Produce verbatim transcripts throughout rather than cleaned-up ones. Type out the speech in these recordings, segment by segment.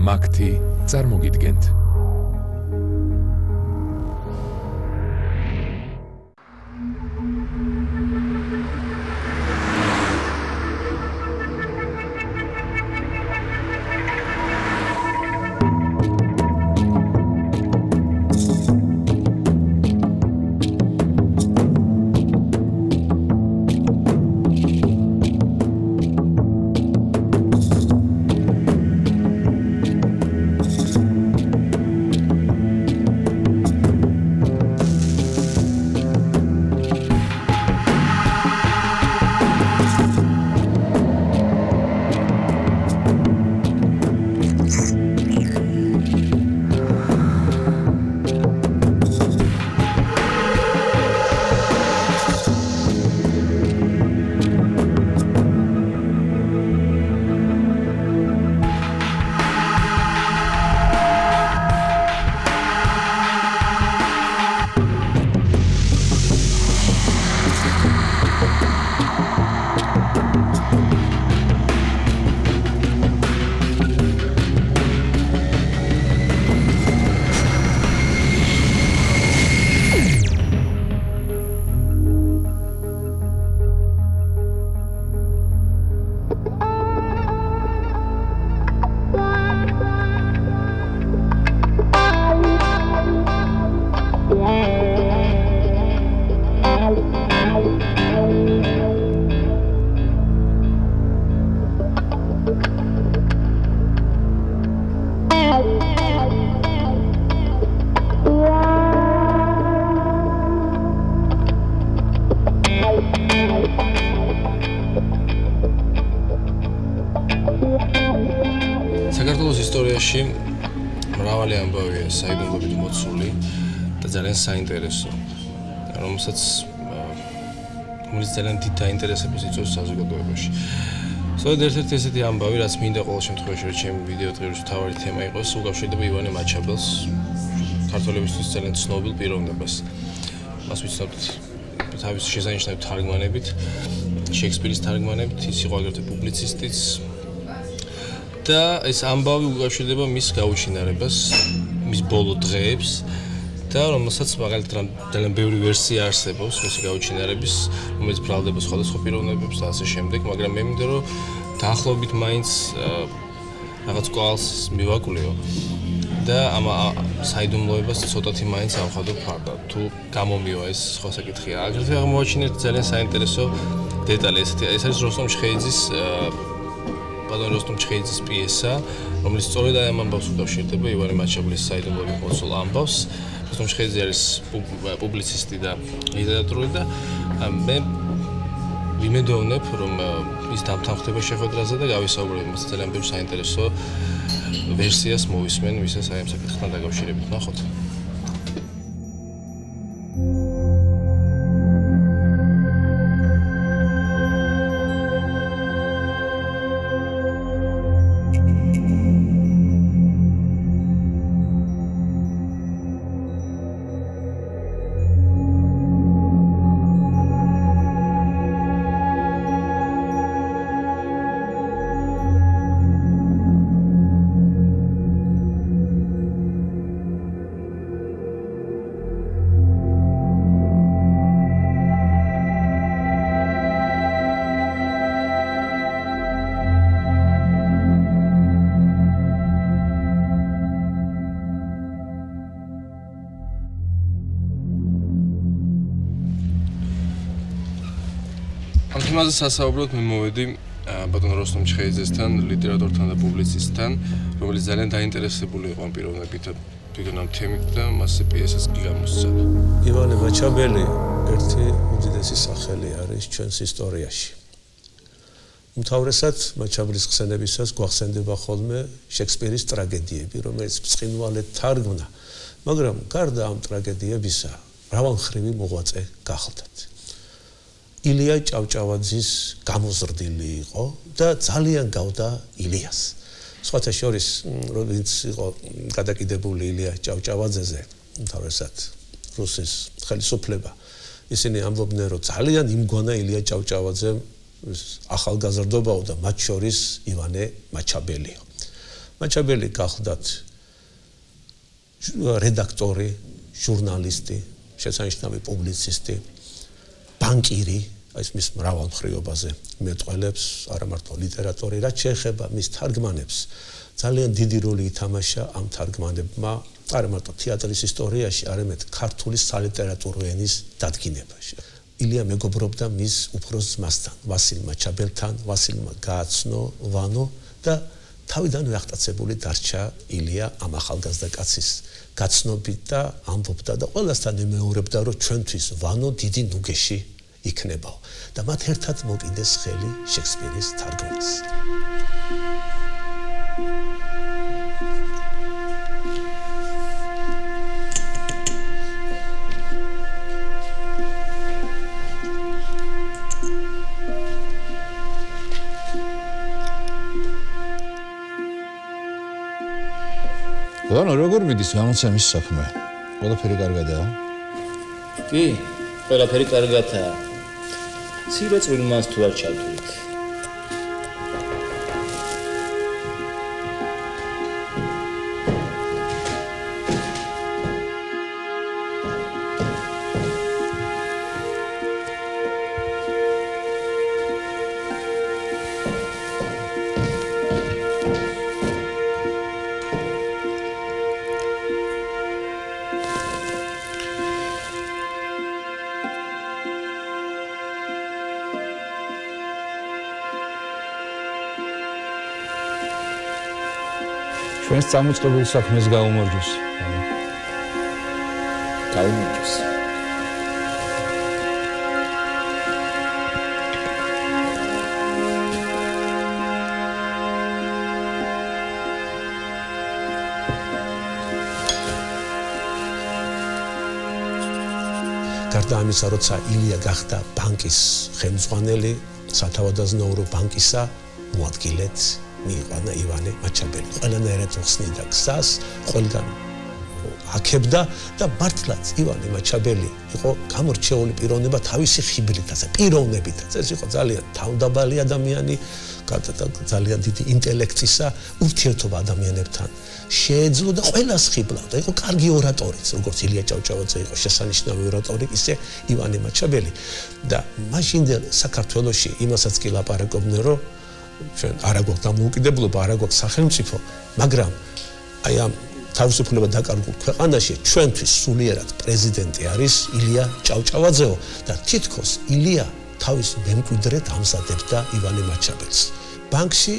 მაგთი წარმოგიდგენთ. საქართველოს ისტორიაში მრავალი ამბავია საიდუმლოებით მოცული და ძალიან საინტერესო, რომელსაც რომელიც ძალიან დიდ დაინტერესებას იწვევს საზოგადოებაში. სწორედ ერთ-ერთი ესეთი ამბავი, რაც მინდა ყოველ შემთხვევაში, რომ ჩემი ვიდეო დღეების მთავარი თემა იყოს, უკავშირდება ივანე მაჩაბელს, ქართველებისთვის ძალიან ცნობილ პიროვნებას. მას ვიცნობთ თავის შესანიშნავი თარგმანებით, შექსპირის თარგმანებით, ის იყო აგრეთვე პუბლიცისტიც. და ეს ამბავი უკავშირდება მის გაუჩინარებას, მის ბოლო დღეებს და რომელსაც მაგალითად ძალიან ბევრი ვერსია არსებობს მისი გაუჩინარების, რომელიც ბრალდება სხვადასხვა პიროვნებებს და ასე შემდეგ, მაგრამ მე მინდა რომ დაახლოებით მაინც რაღაც კვალს მივაკვლიო და ამ საიდუმლოებას ცოტათი მაინც ავხადო ფარდად. თუ გამომივა ეს სხვა საკითხია. აგრეთვე აღმოაჩინეთ ძალიან საინტერესო დეტალი, ესეთი ეს არის როსტომ ჩხეიძის ბატონ როსტომ ჩხეიძის პიესა, რომელიც სწორედ ამ ამბავს უკავშირდება ივანე მაჩაბლის საიდუმლოებით მოცულ ამბავს. როსტომ ჩხეიძე არის პუბლიცისტი და ლიტერატურული და მე ვიმედოვნებ, რომ ის დამთანხმდება შეხვედრაზე და გავისაუბრებ მას ძალიან ბევრ საინტერესო ვერსიას მოვისმენ, ვისაც აი ამ საკითხთან დაკავშირებით ნახოთ. ამ თემაზე სასაუბროდ მე მოვედი ბატონ როსტომ ჩხეიძესთან, ლიტერატორთან და პუბლიცისტთან, რომელიც ძალიან დაინტერესებული იყო ამ პიროვნებით, თვითონ ამ თემით და მასზე პიესას კი გამოსცა. ივანე მაჩაბელი ერთი უდიდესი სახელი არის ჩვენს ისტორიაში. უმთავრესად მაჩაბლის ხსენებისას გვახსენდება ხოლმე შექსპირის ტრაგედიები, რომელიც ბრწყინვალედ თარგმნა, მაგრამ გარდა ამ ტრაგედიებისა, მრავალმხრივი მოღვაწე გახლდათ. ილია ჭავჭავაძის გამოზრდილი იყო და ძალიან გავდა ილიას. სხვათა შორის, რომელიც იყო გადაკიდებული ილია ჭავჭავაძეზე, თავისად რუსის ხელისუფლება, ისინი ამბობდნენ, რომ ძალიან იმგვანა ილია ჭავჭავაძე ახალგაზრდობაო და მათ შორის ივანე მაჩაბელიო. მაჩაბელი გახლდათ რედაქტორი, ჟურნალისტი, შესანიშნავი პუბლიცისტი, ბანკირი, ეს მის მრავალ მხრივობაზე მეტყველებს, არა მარტო ლიტერატორი, რაც შეეხება მის თარგმანებს. ძალიან დიდი როლი ითამაშა ამ თარგმანებმა, არა მარტო თეატრის ისტორიაში, არამედ ქართული სალიტერატურო ენის დადგინებაში. ილია მეგობრობდა მის უფროს ძმასთან, ვასილ მაჩაბელთან, ვასილმა გააცნო ვანო და თავიდანვე აღტაცებული დარჩა ილია ამ ახალგაზრდა კაცის გაცნობით და ამბობდა და ყველასთან იმეორებდა, რომ ჩვენთვის ვანო დიდი ნუგეში იქნებაო და მათ ერთად მოკიდეს ხელი შექსპირის თარგმნის. ანუ როგორ მიდის გამოცემის საქმე? ყველაფერი კარგადაა? კი, ყველაფერი კარგადაა. ცირე წვიმას თუ არ ჩავთვლით. ჩვენს წამოწყებულ საქმეს გაუმორჯოს. გაუმორჯოს. გარდა ამისა, როცა ილია გახდა ბანკის ხელმძღვანელი, სათავადაზნაურო ბანკისა მოადგილედ მიიყვანა ივანე მაჩაბელი. ყველანაირად უხსნიდა გზას, ყველგან აქებდა და მართლაც ივანე მაჩაბელი იყო გამორჩეული პიროვნება თავისი ხიბლითაც, პიროვნებითაც. ეს იყო ძალიან თავდაბალი ადამიანი, ძალიან დიდი ინტელექტისა, ურთიერთობა ადამიანებთან შეეძლო და ყველას ხიბლავდა. იყო კარგი ორატორიც, როგორც ილია ჭავჭავაძე იყო შესანიშნავი ორატორი, ისე ივანე მაჩაბელი და მაშინდელ საქართველოში იმასაც კი ლაპარაკობდნენ, რომ ჩვენ არ აქვს დამოუკიდებლობა, არ აქვს სახელმწიფო, მაგრამ აი ამ თავისუფლება დაკარგულ ქვეყანაში ჩვენთვის სულიერად პრეზიდენტი არის ილია ჭავჭავაძეო და თითქოს ილია თავის მემკვიდრედ ამზადებდა ივანე მაჩაბელს. ბანკში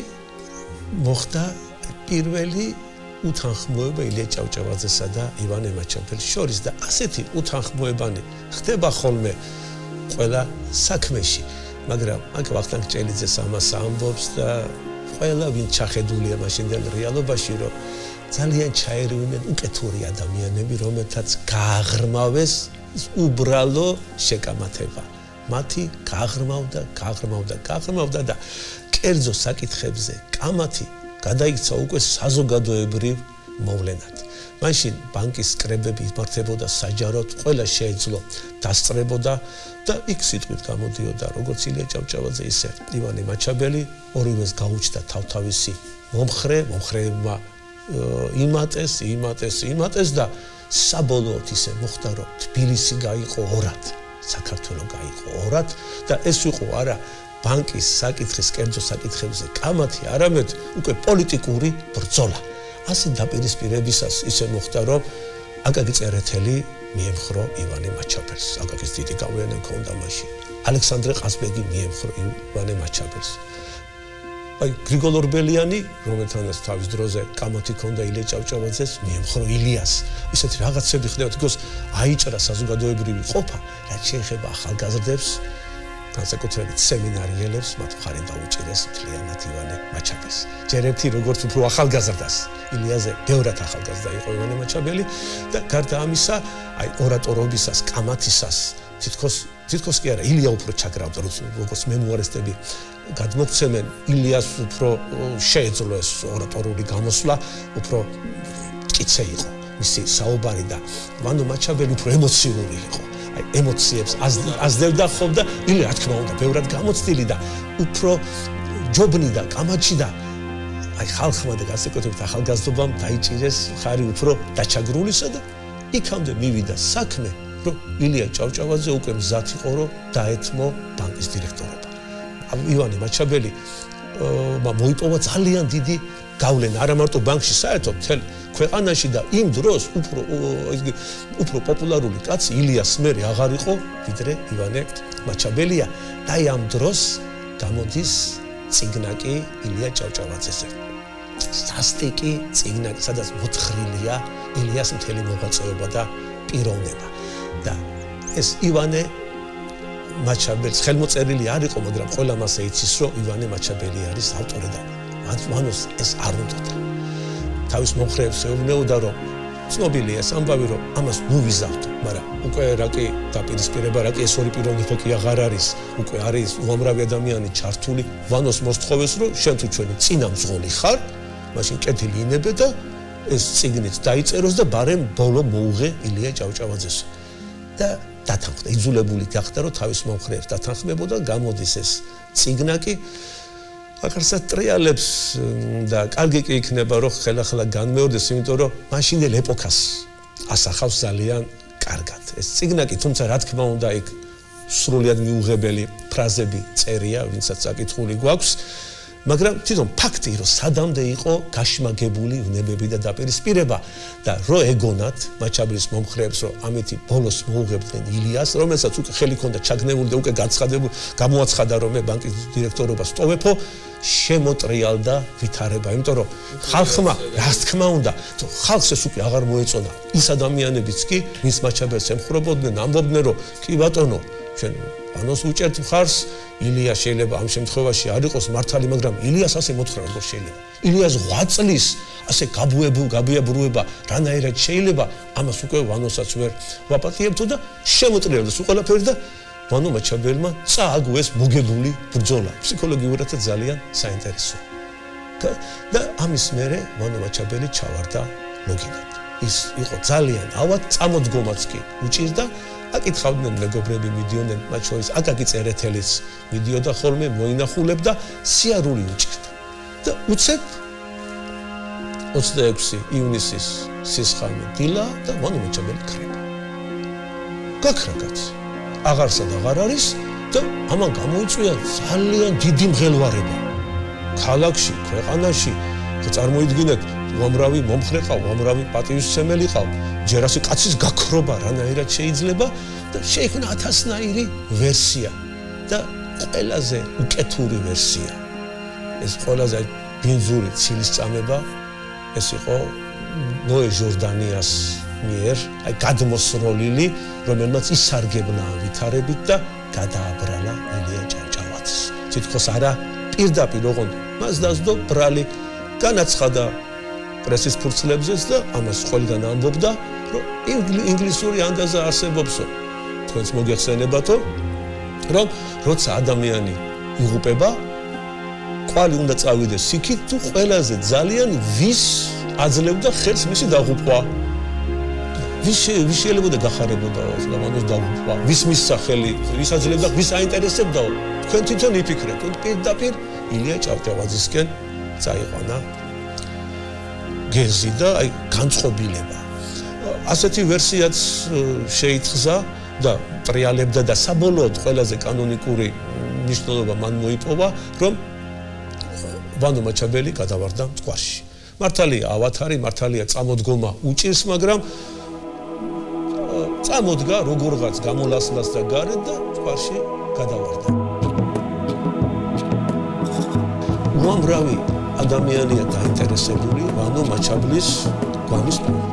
მოხდა პირველი უთანხმოება ილია ჭავჭავაძესა და ივანე მაჩაბელის შორის და ასეთი უთანხმოებანი ხდება ხოლმე ყველა საქმეში. მაგრამ აქ ვახტანგ ჭელიძეს ამას ამბობს და ყველა ვინ ჩახედულია მაშინდელ რეალობაში, რომ ძალიან ჩაერევდნენ უკეთური ადამიანები, რომელთაც გააღრმავეს უბრალო შეკამათება. მათი გააღრმავდა, გააღრმავდა, გააღრმავდა და კერძო საკითხებზე კამათი გადაიქცა უკვე საზოგადოებრივ მოვლენად. მაშინ ბანკის კრებები იმართებოდა საჯაროდ, ყველა შეეძლო დასწრებოდა და იქ სიტყვით გამოდიოდა როგორც ილია ჭავჭავაძე, ისე ივანე მაჩაბელი, ორივეს გაუჩნდა თავთავისი მომხრე, მომხრეებმა იმატეს, იმატეს, იმატეს და საბოლოოდ ისე მოხდა, რომ თბილისი გაიყო ორად, საქართველო გაიყო ორად და ეს იყო არა ბანკის საკითხის კერძო საკითხებზე კამათი, არამედ უკვე პოლიტიკური ბრძოლა. ასე დაპირისპირებისას ისე მოხდა, რომ აკაკი წერეთელი მიემხრო ივანე მაჩაბელს. აკაკის დიდი გავლენა ჰქონდა მაშინ. ალექსანდრე ყაზბეგი მიემხრო ივანე მაჩაბელს. აი გრიგოლ ორბელიანი, რომელთანაც თავის დროზე კამათი ჰქონდა ილია ჭავჭავაძეს, მიემხრო ილიას. ისეთი რაღაცები ხდება, თქოს აიჭრა საზოგადოებრივი ყოფა, რაც შეეხება ახალგაზრდებს, განსაკუთრებით სემინარიელებს, მათ მხარი დაუჭირეს მთლიანად ივანე მაჩაბელს. ჯერ ერთი როგორც უფრო ახალგაზრდას, ილიაზე ბევრად ახალგაზრდა იყო ივანე მაჩაბელი და გარდა ამისა, აი ორატორობისას, კამათისას, თითქოს თითქოს კი არა, ილია უფრო ჩაგრავდა, როგორც მემუარისტები გადმოგცემენ, ილიას უფრო შეეძლო ეს ორატორული გამოსვლა, უფრო მტკიცე იყო მისი საუბარი და ვანო მაჩაბელი უფრო ემოციური იყო. აი ემოციებს აზრდა ხოლმე და ილია რა თქმა უნდა ბევრად გამოცდილი და უფრო ჯობნი და კამათში და აი ხალხმა და განსაკუთრებით ახალგაზრდობამ დაიჭირეს ხარი უფრო დაჩაგრულისა და იქამდე მივიდა საქმე, რომ ილია ჭავჭავაძე უკვე მზად იყო, რომ დაეთმო ბანკის დირექტორობა. ივანე მაჩაბელი მოიპოვა ძალიან დიდი გავლენა არა მარტო ბანკში, საერთოდ მთელ ქვეყანაში და იმ დროს უფრო უფრო პოპულარული კაცი ილიას მერე აღარ იყო, ვიდრე ივანე მაჩაბელია და ამ დროს გამოდის წიგნაკი ილია ჭავჭავაძეზე. სასტიკი წიგნაკი, სადაც მოთხრილია ილიას მთელი მოღვაწეობა და პიროვნება. და ეს ივანე მაჩაბელის ხელმოწერილი არ იყო, მაგრამ ყველა მასე იცის, რომ ივანე მაჩაბელი არის ავტორი და მანოს ეს არ უნდოდა. თავის მომხრეებს ეუბნეოდა, რომ ცნობილია ეს ამბავი, რომ ამას ნუ ვიზავდო, მაგრამ უკვე რა კი დაპირისპირება, რა კი ეს ორი პიროვნება კი აღარ არის, უკვე არის უამრავი ადამიანი ჩართული. ვანოს მოსთხოვეს, რომ შენ თუ ჩვენი წინა მძღოლი ხარ, მაშინ კეთილი ინებე და ეს წიგნით დაიწეროს და ბარემ ბოლო მოუღე ილია ჭავჭავაძეს. და დათანხმდა, იძულებული გახდა, რომ თავის მომხრეებს დათანხმებოდა, გამოდის ეს წიგნაკი. აკარსა ტრიალებს და კარგი კი იქნება, რომ ხელახლა განმეორდეს, იმიტომ რომ მაშინდელ ეპოქას ასახავს ძალიან კარგად. ეს წიგნაკი, თუმცა რა თქმა უნდა, იქ სრულიად მიუღებელი ფრაზები წერია, ვინცაც საკითხული გვაქვს. მაგრამ თვითონ ფაქტი, რომ სადამდე იყო გაშმაგებული ვნებები და დაპირისპირება და რო ეგონათ მაჩაბლის მომხრეებს, რომ ამეთი ბოლოს მოუღებდნენ ილიას, რომელსაც უკვე ხელი ჰქონდა ჩაგნებული და უკვე გაცხადებული, გამოაცხადა, რომ მე ბანკის დირექტორობას ტოვებო, შემოტრიალდა ვითარება, იმიტომ რომ ხალხმა, რა თქმა უნდა, ხალხს ეს უკვე აღარ მოეწონა. ის ადამიანებიც კი, ვინც მაჩაბელს ემხრობოდნენ, ამბობდნენ, რომ კი ბატონო, ჩვენ ანოს უჭერთ მხარს, ილია შეიძლება ამ შემთხვევაში არ იყოს მართალი, მაგრამ ილიას ასე მოთხრა, როგორ შეიძლება. ილიას ღვაწ წლის ასე გაბუებულ, გაბიაბრუება რანაირად შეიძლება, ამას უკვე ვანოსაც ვერ ვაპატიებთო და შემოტრიალდეს უყოლაფერი და ვანო მაჩაბელმა წააგო ეს მოგებული ბრძოლა. ფსიქოლოგიურადაც ძალიან საინტერესოა. და ამის მერე ვანო მაჩაბელი ჩავარდა ლოგინად. ის იყო ძალიან ავად, წამოდგომაც კი უჭირდა. აკითხავდნენ მეგობრები, მიდიოდნენ, მათ შორის აკაკი წერეთელიც მიდიოდა ხოლმე, მოინახულებდა, სიარული უჭირდა. და უცებ ოცდაექვსი ივნისის სისხლი დილა და ვანო მაჩაბელი ქრება. გაქრა კაცი. აღარსად აღარ არის და ამან გამოიწვია ძალიან დიდი მღელვარება. ქალაქში, ქვეყანაში, წარმოიდგინეთ, უამრავი მომხრე ყავ, უამრავი პატივისცემელი ყავ. ჯერ ასე კაცის გაქრობა რანაირად შეიძლება და შეიქმნა ათასნაირი ვერსია და ყველაზე უკეთური ვერსია. ეს ყველაზე ბინძური ცილისწამება ეს იყო ნოე ჟორდანიას მიერ, აი გადმოსროლილი, რომელმაც ისარგებლა ვითარებით და გადააბრალა ილია ჭავჭავაძეს. თითქოს არა პირდაპირ ოღონდ მას დასდო ბრალი განაცხადა პრესის ფურცლებზეც და ამას ყველგან ამბობდა, რომ ინგლისური ანდაზა არსებობსო. თქვენს მოგეხსენებათო, რომ როცა ადამიანი იღუპება, ყვალი უნდა წავიდეს იქით თუ ყველაზე ძალიან ვის აძლევდა ხელს მისი დაღუპვა. ვის ვის შეიძლება გახარებოდაო და მანოს დაღუპვა. ვის მისცა ხელი, ვის აძლევდა, ვის აინტერესებდაო. თქვენ თვითონ იფიქრეთ, პირდაპირ ილია ჭავჭავაძისკენ წაიყვანა გეზი და აი განწყობილება. ასეთი ვერსიაც შეითხზა და ტრიალებდა და საბოლოოდ ყველაზე კანონიკური მნიშვნელობა მან მოიპოვა, რომ ვანო მაჩაბელი გადავარდა მტკვარში. მართალია ავათარი, მართალია წამოდგომა უჭირს, მაგრამ წამოდგა როგორღაც გამოლასლას და გარეთ და მტკვარში გადავარდა. უამრავი ადამიანია დაინტერესებული ვანო მაჩაბლის გვამის პოვებით.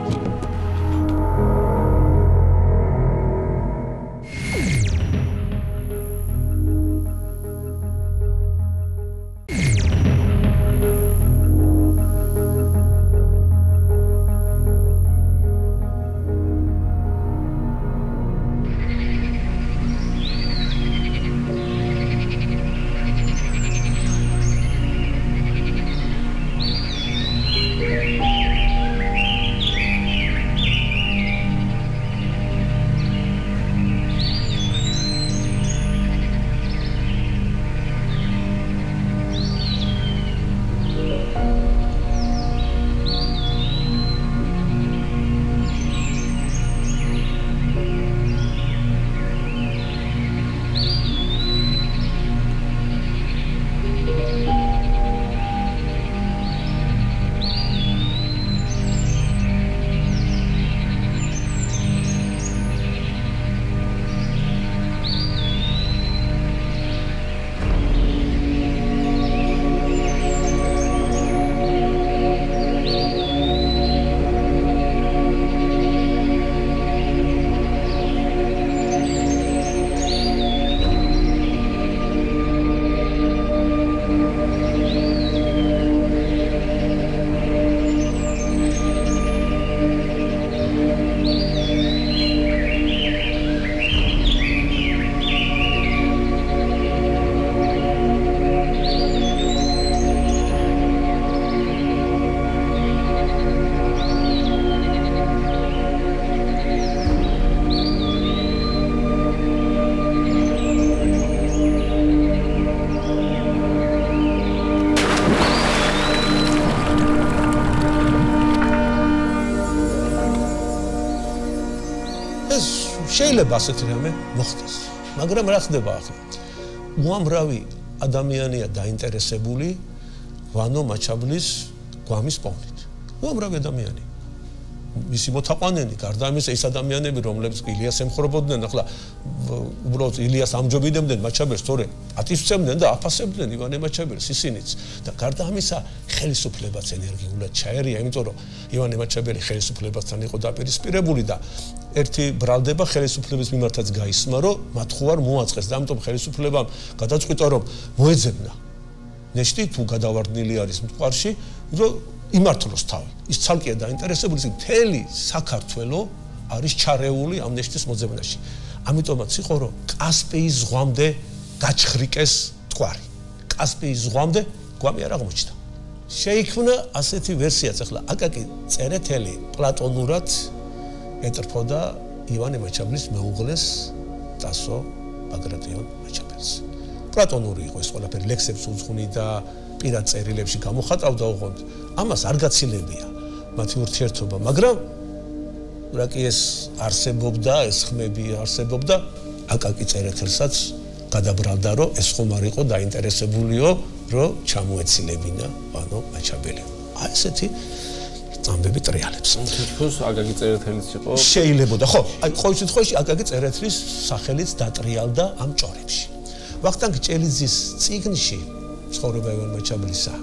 შეიძლება ასეთი რამე მოხდეს. მაგრამ რა ხდება ახლა? უამრავი ადამიანია დაინტერესებული ვანო მაჩაბლის გვამის პოვნით. უამრავი ადამიანი. მისი მოთაყვანენი, გარდა ამისა ის ადამიანები, რომლებიც ილიას ემხრობოდნენ, ახლა უბრალოდ ილიას ამჯობინებდნენ მაჩაბელს, თორე ატისწებდნენ და აფასებდნენ ივანე მაჩაბელს ისინიც. და გარდა ამისა, ხელისუფლებაც ენერგიულად ჩაერია, იმიტომ რომ ივანე მაჩაბელი ხელისუფლებასთან იყო დაპირისპირებული და ერთი ბრალდება ხელისუფლების მიმართაც გაისმა, რომ მათ ხო არ მოაწყეს და ამიტომ ხელისუფლებამ გადაწყვიტა, რომ მოეძებნა ნეშტი თუ გადავარდნილი არის მტკვარში, რომ იმართლოს თავი. ის ცალკეა დაინტერესებული, მთელი საქართველო არის ჩარეული ამ ნეშტის მოძებნაში. ამიტომაც იყო, რომ კასპიის ზღვამდე გაჩხრიკეს მტკვარი. კასპიის ზღვამდე გვამი არ აღმოჩნდა. შეიქმნა ასეთი ვერსიაც, ახლა აკაკი წერეთელი პლატონურად ეტრფოდა ივანე მაჩაბლის მეუღლეს ტასო ბაგრატიონ მაჩაბელს. პლატონური იყო ეს ყველაფერი, ლექსებს უძღვნი და პირად წერილებში გამოხატავდა ოღონდ. ამას არ გაცილებია მათი ურთიერთობა, მაგრამ რა კი ეს არსებობდა, ეს ხმები არსებობდა, აკაკი წერეთელსაც გადაბრალდა, რომ ეს ხომ არ იყო დაინტერესებულიო, რომ ჩამოეცილებინა ვანო მაჩაბელი. აი ესეთი წამბები ტრიალებს. თითქოს აკაკი წერეთელიც იყო. შეიძლებოდა, ხო, აი ყოველ შემთხვევაში აკაკი წერეთლის სახელიც დატრიალდა ამ ჭორებში. ვახტანგ ჭელიძის წიგნში ცხოვრება ივანე მაჩაბლისა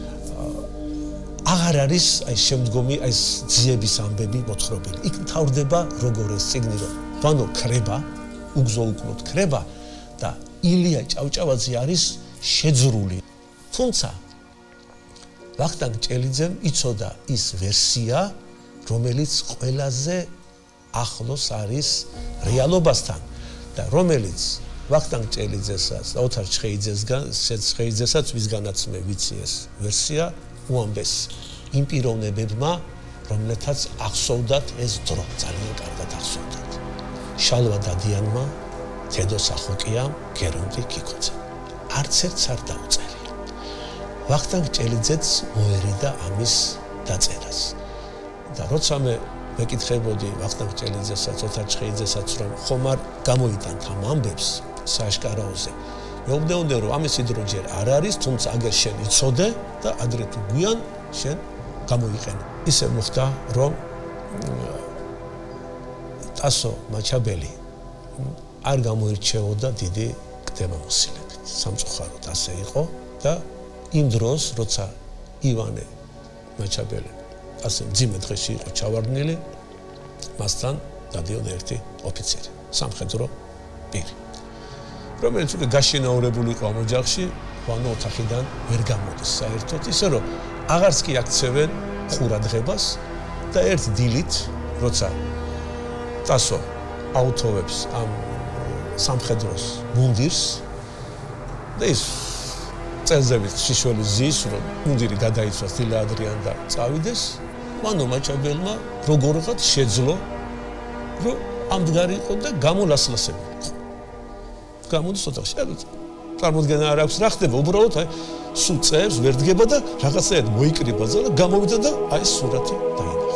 აღარ არის აი შემდგომი აი ძიების ამბები მოთხრობილი. იქ მთავრდება როგორ ეს წიგნი რომ ვანო ქრება, უგზო-უკვლოდ ქრება და ილია ჭავჭავაძე არის შეძრული. თუმცა ვახტანგ ჭელიძემ იცოდა ის ვერსია, რომელიც ყველაზე ახლოს არის რეალობასთან და რომელიც ვახტანგ ჭელიძესაც და ოთარ ჩხეიძესგან, ჩხეიძესაც ვისგანაც მე ვიცი ეს ვერსია უამბეს იმ პიროვნებებმა, რომლეთაც ახსოვდათ ეს დრო, ძალიან კარგად ახსოვდათ. შალვა დადიანმა, თედო სახოკიამ, გერონტი კიკოძემ. არც ერთს არ დაუწერია. ვახტანგ ჭელიძეც მოერიდა ამის დაწერას. და როცა მე მეკითხებოდი ვახტანგ ჭელიძესაც, ოთარ ჩხეიძესაც, რომ ხომ არ გამოიტანთ ამ ამბებს სააშკარაოზე. მეუბნეოდნენ, რომ ამისი დრო ჯერ არ არის, თუმცა აგერ შენ იცოდე და ადრე თუ გვიან შენ გამოიყენე. ისე მოხდა, რომ ტასო მაჩაბელი არ გამოირჩეოდა დიდი კდებამოსილებით. სამწუხაროდ ასე იყო და იმ დროს, როცა ივანე მაჩაბელი ასე მძიმე დღეში იყო ჩავარდნილი, მასთან დადიოდა ერთი ოფიცერი, სამხედრო პირი, რომელიც უკვე გაშინაურებული იყო ამ ოჯახში, ვანო ოთახიდან ვერ გამოდის საერთოდ, ისე რომ აღარც კი აქცევენ ყურადღებას და ერთ დილით, როცა ტასო აუთოვებს ამ სამხედროს მუნდირს და ის წელზევით შიშველი ზის, რომ მუნდირი გადაიცვას დილა ადრიან და წავიდეს, ვანო მაჩაბელმა როგორღაც შეძლო, რომ ამდგარი იყო და გამოლასლასებული იყო. გამოდის ოთახში. წარმოდგენა არ აქვს რა ხდება, უბრალოდ აი სულ წერს, ვერ დგება და რაღაცაად მოიკრიბა და გამოვიდა და აი სურათი დაინახა.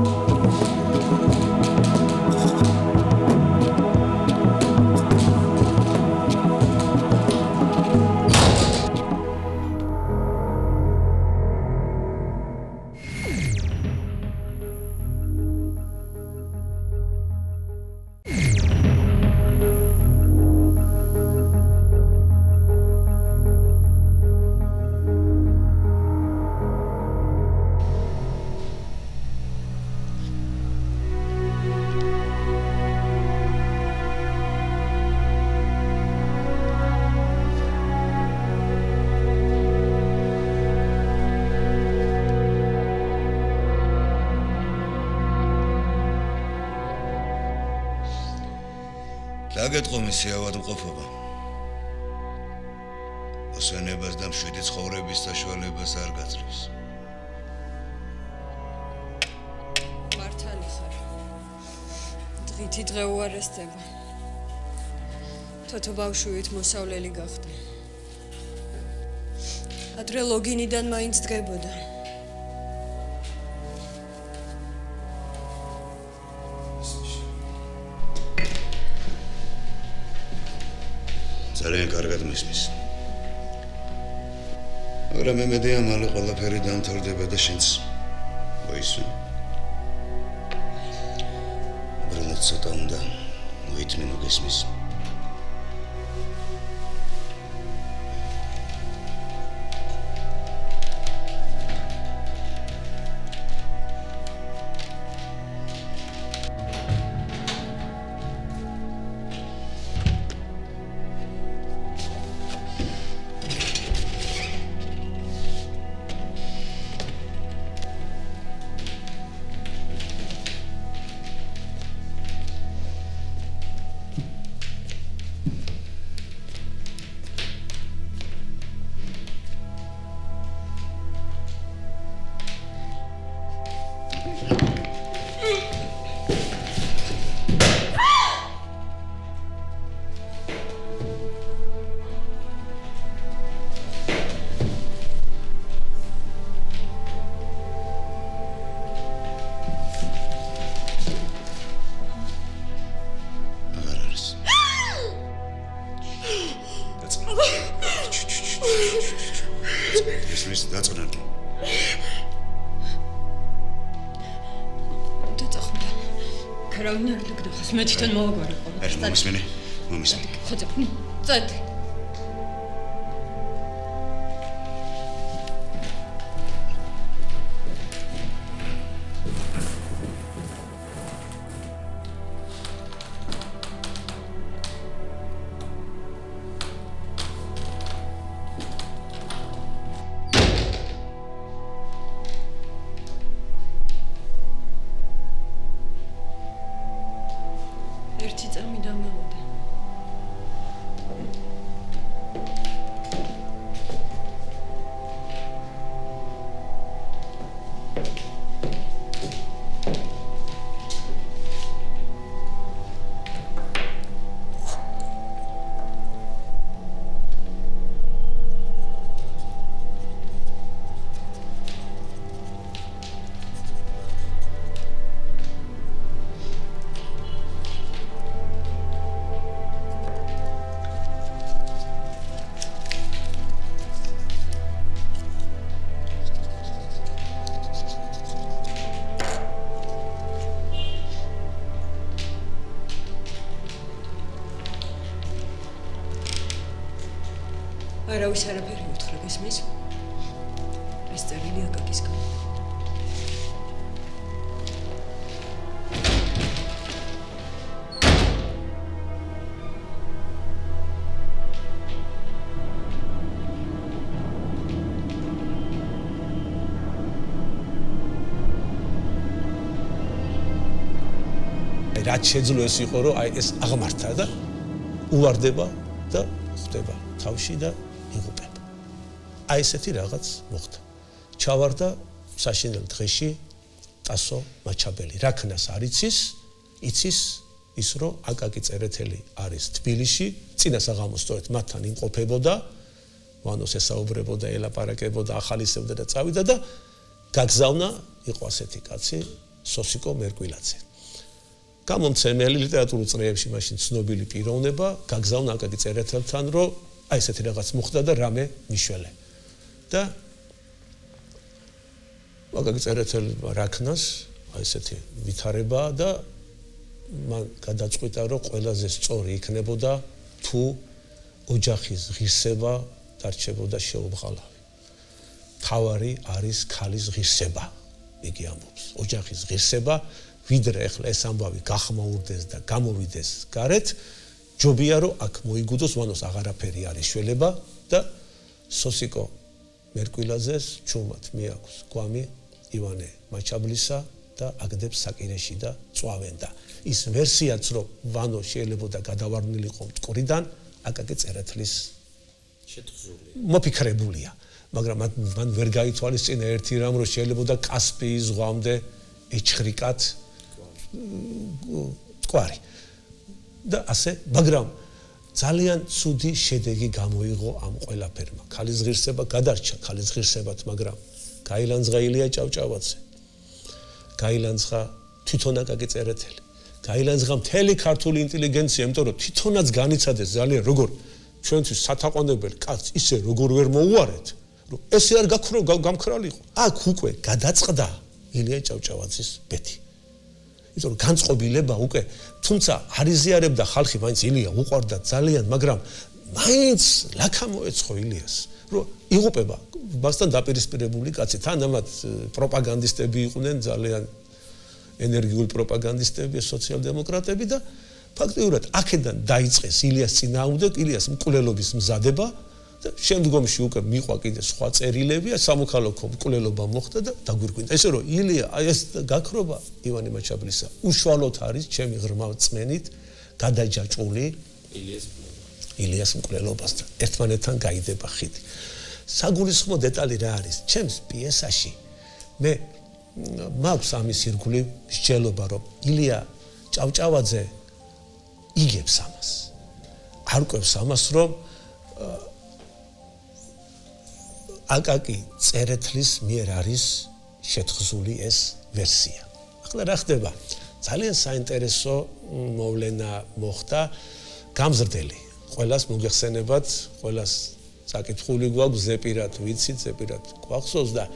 დაგეთყო მისი ავადმყოფობა. ოსვენებას და მშვიდი ცხოვრების საშუალებას არ გაძლევს. მართალი ხარ. დღითი დღე უარესდება. თოთო ბავშვით მოსავლელი გახდა. ადრე ლოგინიდან მაინც დგებოდა. ძალიან კარგად მისმის. მაგრამ მე მედია მალე ყველაფერი დამთავრდება და შენც მოისვენ. უბრალოდ ცოტა უნდა მოითმინო გესმის. Esmis daწყნარდი. დაწახდა. ქარავინ არ დაგდახოს, მე თვითონ მოვაგვარე ყოველ. არ მომისმენი, მომისმენი. ხოძე, წადი. ერთი წამი დამელოდა. არავის არაფერი უთხრა გესმის? ეს წერილი აკაკისგან. რაც შეძლო ეს იყო, რომ აი ეს აღმართა და უვარდება და ხდება თავში და იღუპება. აი ესეთი რაღაც მოხდა. ჩავარდა საშინელ დღეში ტასო მაჩაბელი. რაქნას არ იცის, იცის ის რომ აკაკი წერეთელი არის თბილისში, წინა საღამოს სწორედ მათთან იმყოფებოდა, ვანოს ესაუბრებოდა, ელაპარაკებოდა, ახალისებდა და წავიდა და გაგზავნა, იყო ასეთი კაცი, სოსიკო მერკვილაძე. გამომცემელი ლიტერატურულ წრეებში მაშინ ცნობილი პიროვნება, გაგზავნა აკაკი წერეთელთან, რომ აი ესეთი რაღაც მოხდა და რამე მიშველე. და აკაკი წერეთელმა რაქნას აი ესეთი ვითარება და მან გადაწყვიტა, რომ ყველაზე სწორი იქნებოდა თუ ოჯახის ღირსება დარჩებოდა შეუბრალავი. თავარი არის ქალის ღირსება, იგი ამბობს. ოჯახის ღირსება, ვიდრე ახლა ეს ამბავი გახმაურდეს და გამოვიდეს გარეთ, ჯობია რომ აქ მოიგუდოს, ვანოს აღარაფერი არის შველება და სოსიკო მერკვილაძეს ჩუმად მიაქვს გვამი ივანე მაჩაბლისა და აგდებს საკირეში და წვავენ და ის ვერსიაც რომ ვანო შეიძლება და გადავარდნილიყო მტკვრიდან აკაკი წერეთლის შეთხზული მოფიქრებულია, მაგრამ მან ვერ გაითვალისწინა ერთი რამ, რომ შეიძლება და კასპიის ზღვამდე ეჩხრიკად მტკვარი და ასე, მაგრამ ძალიან ცუდი შედეგი გამოიღო ამ ყველაფერმა. ქალის ღირსება გადარჩა, ქალის ღირსებად, მაგრამ გაილანძღა ილია ჭავჭავაძე. გაილანძღა თვითონ აკაკი წერეთელი. გაილანძღა მთელი ქართული ინტელიგენცია, იმიტომ რომ თვითონაც განიცადეს ძალიან როგორ ჩვენთვის სათაყვანებელი კაცს ისე როგორ ვერ მოუარეთ, რომ ესე არ გაქრო გამქრალიყო. აქ უკვე გადაწყდა ილია ჭავჭავაძის ბეთი. იმიტომ რომ განწყობილება უკვე თუმცა არ იზიარებდა ხალხი, მაინც ილია უყვარდა ძალიან, მაგრამ მაინც ლაქა მოეცხო ილიას, რომ იღუპება მასთან დაპირისპირებული კაცი. თან ამათ პროპაგანდისტები იყვნენ ძალიან ენერგიული პროპაგანდისტები, სოციალ-დემოკრატები და ფაქტიურად აქედან დაიწყეს ილიას წინააღმდეგ, ილიას მკვლელობის მზადება და შემდგომში უკვე მიყვა კიდე სხვა წერილები, სამოქალაქო მკვლელობა მოხდა და დაგვირგვინდა. ესე რომ ილია ეს გაქრობა ივანე მაჩაბლისა უშუალოდ არის ჩემი ღრმა წმენით გადაჯაჭვული ილიას ილიას მკვლელობასთან. ერთმანეთთან გაიდება ხიდი. საგულისხმო დეტალი რა არის? ჩემს პიესაში მე მაქვს ამის ირგვლივ მსჯელობა, რომ ილია ჭავჭავაძე იგებს ამას. არკვევს ამას, რომ აკაკი წერეთლის მიერ არის შეთხზული ეს ვერსია. ახლა რა ხდება? ძალიან საინტერესო მოვლენა მოხდა, გამზრდელი. ყველას მოგეხსენებათ, ყველას საკითხული გვაქვს, ზეპირად ვიცით, ზეპირად გვახსოვს და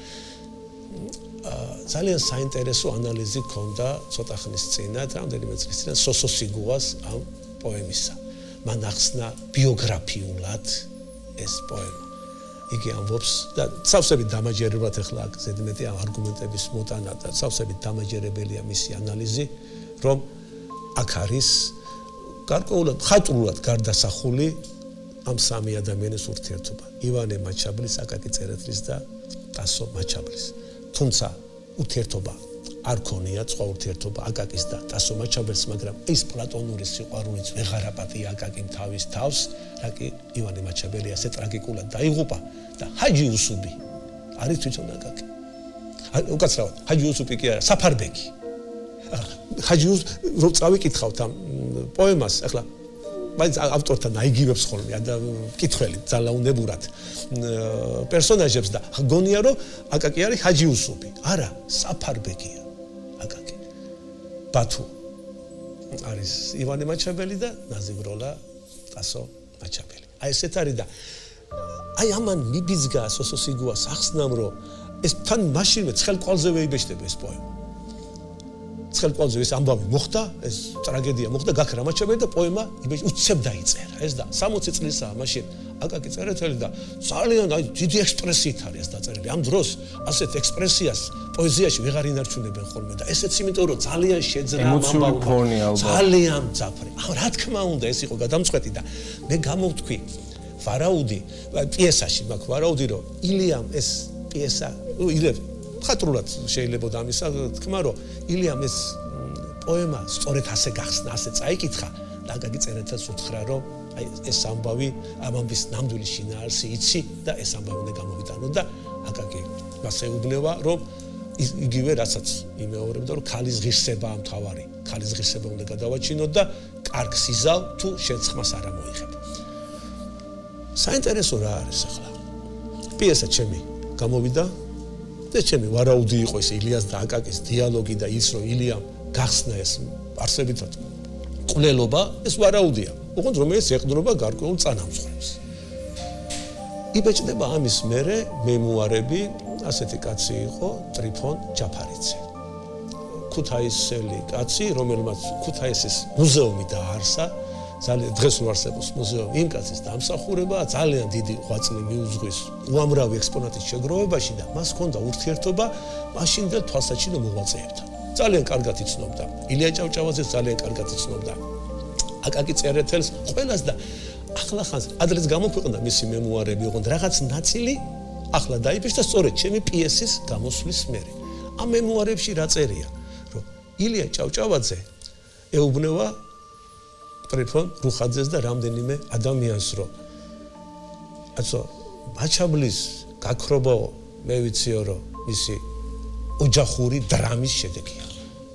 ძალიან საინტერესო ანალიზი ჰქონდა ცოტა ხნის წინათ, რამდენიმე წლის წინათ სოსო სიგუას ამ პოემისა. მან ახსნა ბიოგრაფიულად ეს პოემა. იგი ამბობს და სავსებით დამაჯერებლად ახლა აქ ზედმეტი ამ არგუმენტების მოტანა და სავსებით დამაჯერებელია მისი ანალიზი, რომ აქ არის გარკვეულად ხატრულად გარდასახული ამ სამი ადამიანის ურთიერთობა. ივანე მაჩაბლის, აკაკი წერეთლის და ტასო მაჩაბლის. თუმცა ურთიერთობა არ ქონია, სხვა ურთიერთობა აკაკის და ტასო მაჩაბლის, მაგრამ ის პლატონური სიყვარულიც ვეღარ აპატია აკაკიმ თავის თავს, რა კი ივანე მაჩაბელი ასე ტრაგიკულად დაიღუპა და ჰაჯი იუსუფი არის თვითონ აკაკი. უკაცრავად, ჰაჯი იუსუფი კი არა, საფარბეგი. ჰაჯი იუსუფი რომ წავიკითხავთ ამ პოემას, ახლა მაინც ავტორთან აიგივებს ხოლმე და მკითხველი ძალაუნებურად პერსონაჟებს და გონია რომ აკაკი არის ჰაჯი იუსუფი. არა, საფარბეგია აკაკი. ბათუ არის ივანე მაჩაბელი და ნაზიმროლა ტასო მაჩაბელი. აი ესეთ არის და აი ამან მიბიძგა სოსო სიგუას ახსნამ, რომ ეს თან მაშინვე ცხელყვალზევე იბეჭდება ეს პოემა. ცხელყვალზე ეს ამბავი მოხდა, ეს ტრაგედია მოხდა, გაქრა მაჩაბელი და პოემა უცებ დაიწერა. ეს და სამოცი წლისაა მაშინ აკაკი წერეთელი და ძალიან აი დიდი ექსპრესიით არის დაწერილი. ამ დროს ასეთ ექსპრესიას პოეზიაში ვეღარ ინარჩუნებენ ხოლმე და ესეც იმიტომ რომ ძალიან შეძრა ამბავი, ძალიან მძაფრი. აა რა თქმა უნდა ეს იყო გადამწყვეტი და მე გამოვთქვი ვარაუდი, პიესაში მაქვს ვარაუდი, რომ ილიამ ეს პიესა, ილევ ხატრულად შეიძლება ამისა თქმა, რომ ილიამ ეს პოემა სწორედ ასე გახსნა, ასე წაიკითხა და აკაკი წერეთელს უთხრა, რომ აი ეს ამბავი, ამ ამბის ნამდვილი შინაარსი იცი და ეს ამბავი უნდა გამოვიტანო და აკაკი მას ეუბნება, რომ იგივე რასაც იმეორებდა, რომ ქალის ღირსება ამთავარი, ქალის ღირსება უნდა გადავაჩინოთ და კარგს იზავ თუ შენ ხმას არ მოიღებ. საინტერესო რა არის ახლა? პიესა ჩემი გამოვიდა და ჩემი ვარაუდი იყო ეს ილიას და აკაკის დიალოგი და ის რომ ილიამ გახსნა ეს არსებითად ყვლელობა, ეს ვარაუდია. ოღონდ რომელიც ეყრდნობა გარკვეულ წანამძღვრებს. იბეჭდება ამის მერე მემუარები, ასეთი კაცი იყო ტრიფონ ჯაფარიძე. ქუთაისელი კაცი, რომელმაც ქუთაისის მუზეუმი დააარსა, ძალიან დღეს უარსებობს მუზეუმი იმ კაცის დამსახურება, ძალიან დიდი ღვაწლი მიუძღვის უამრავი ექსპონატის შეგროვებაში და მას ჰქონდა ურთიერთობა მაშინდელ თვალსაჩინო მოღვაწეებთან. ძალიან კარგად იცნობდა ილია ჭავჭავაძეს, ძალიან კარგად იცნობდა აკაკი წერეთელს, ყველას და ახლა ხანს ადრეც გამოქვეყნდა მისი მემუარები, ოღონდ რაღაც ნაწილი ახლა დაიბეჭდა სწორედ ჩემი პიესის გამოსვლის მერე. ამ მემუარებში რა წერია, რომ ილია ჭავჭავაძე ეუბნება ტრიფონ რუხაძეს და რამდენიმე ადამიანს, რომ აცო მაჩაბლის გაქრობაო მე ვიციო, რომ მისი ოჯახური დრამის შედეგია.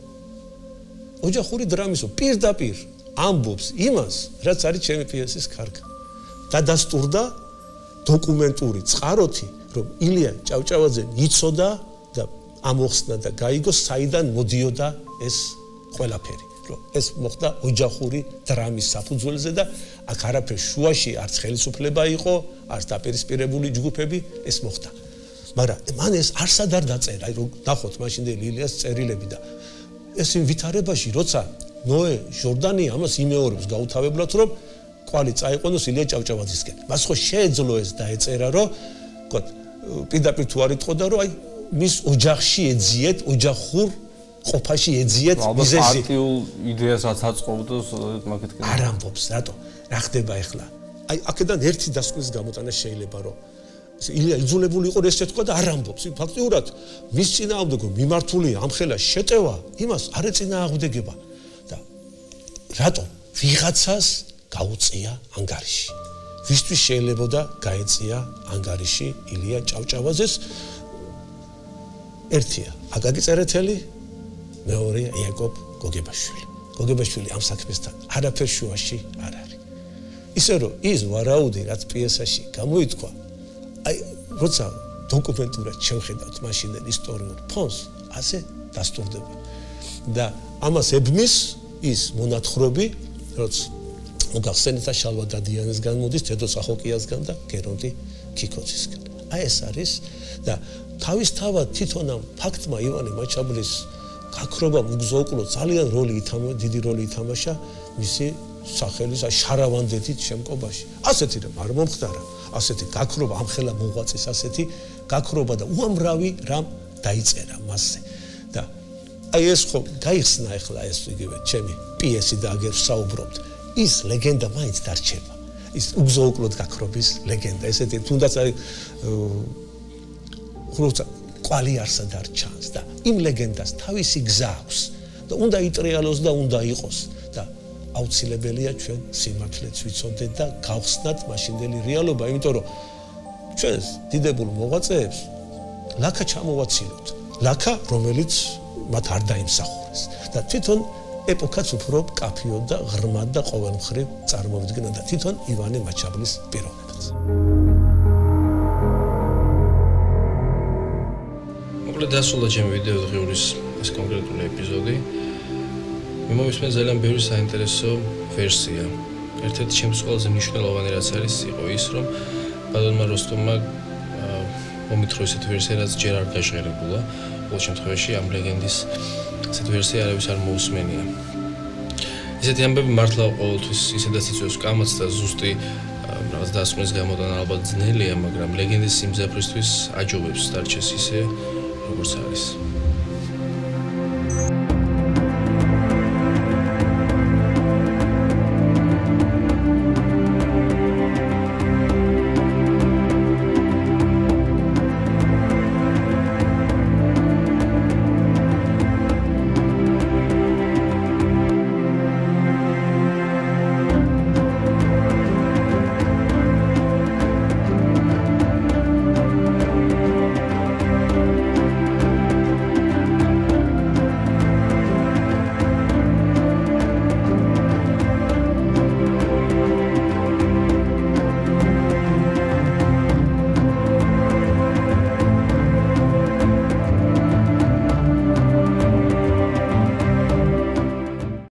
ოჯახური დრამისო პირდაპირ ამბობს იმას, რაც არის ჩემი პიესის კარგა. დადასტურდა დოკუმენტური წყაროთი, რომ ილია ჭავჭავაძე იცოდა და ამოხსნა და გაიგო, საიდან მოდიოდა ეს ყველაფერი. რომ ეს მოხდა ოჯახური დრამის საფუძველზე და აქ არაფერ შუაში არც ხელისუფლება იყო, არც დაპირისპირებული ჯგუფები, ეს მოხდა. მაგრამ მან ეს არსად არ დაწერა, რომ ნახოთ მაშინდელი ილიას წერილები და ეს იმ ვითარებაში, როცა ნოე ჟორდანი ამას იმეორებს გაუთავებლად, რომ კვალი წაიყვანოს ილია ჭავჭავაძისკენ. მას ხო შეეძლო ეს დაეწერა, რომ ვთქვათ, პირდაპირ თუ არ იტყოდა, რომ აი მის ოჯახში ეძიეთ, ოჯახურ ყოფაში ეძიეთ მიზეზი. ალბათ პარტიულ იდეასაც აწყობდოს მაგეთკენ. არ ამბობს, რატო? რა ხდება ახლა? აი აქედან ერთი დასკვნის გამოტანა შეიძლება, რომ ილია იძულებული იყო ეს ეთქვა და არ ამბობს. ფაქტიურად მის წინააღმდეგ მიმართული ამხელა შეტევა იმას არ ეწინააღმდეგება და რატო ვიღაცას გაუწია ანგარიში. ვისთვის შეიძლებოდა გაეწია ანგარიში ილია ჭავჭავაძეს? ერთია აკაკი წერეთელი, მეორეა იაკობ გოგებაშვილი. გოგებაშვილი ამ საქმესთან არაფერ შუაში არ არის. ისე რომ ის ვარაუდი რაც პიესაში გამოითქვა, აი როცა დოკუმენტურად შევხედავთ მაშინდელ ისტორიულ ფონს, ასე დასტურდება. და ამას ებმის ის მონათხრობი, როცა მოგახსენეთ შალვა დადიანისგან მოდის, თედო სახოკიასგან და გერონტი ქიქოძისგან. აი ეს არის და თავისთავად თვითონ ამ ფაქტმა ივანე მაჩაბლის გაქრობამ უგზო-უკვლოდ ძალიან როლი ითამაშა, დიდი როლი ითამაშა მისი სახელის შარავანდეთით შემკობაში. ასეთი რომ არ მომხდარა, ასეთი გაქრობა ამხელა მოღვაწის, ასეთი გაქრობა და უამრავი რამ დაიწერა მასზე. და აი ეს ხო გაიხსნა ახლა ეს იგივე ჩემი პიესი და აგერ საუბრობთ. ის ლეგენდა მაინც დარჩება. ის უგზო-უკვლოდ გაქრობის ლეგენდა. ესეთი თუნდაც აი ხუცა კვალი არსად არ ჩანს და იმ ლეგენდას თავისი გზა აქვს და უნდა იტრიალოს და უნდა იყოს და აუცილებელია ჩვენ სიმართლეც ვიცოდეთ და გავხსნათ მაშინდელი რეალობა, იმიტომ რომ ჩვენს დიდებულ მოღვაწეებს ლაქა ჩამოვაცილოთ. ლაქა, რომელიც მათ არ დაიმსახურეს და თვითონ ეპოქაც უფრო კაფიოდ და ღრმად და ყოველმხრივ წარმოვიდგინა და თვითონ ივანე მაჩაბლის პიროვნებაც. მოკლედ დასრულდა ჩემი ვიდეო დღიურის ეს კონკრეტული ეპიზოდი. მე მომისმენთ ძალიან ბევრი საინტერესო ვერსია. ერთ-ერთი ჩემთვის ყველაზე მნიშვნელოვანი რაც არის იყო ის, რომ ბატონმა როსტომმა მომითხრა ესეთი ვერსია, რაც ჯერ არ გაჟღერებულა. ყოველ შემთხვევაში ამ ლეგენდის ესეთი ვერსია არავის არ მოусმენია. ესეთი ამბები მართლა ყოველთვის ისედაც იწვევს კამათს და ზუსტი რაღაც დასკვნის გამოტანა ალბათ ძნელია, მაგრამ ლეგენდის სიმძაფრისთვის აჯობებს დარჩეს ისე, როგორც არის.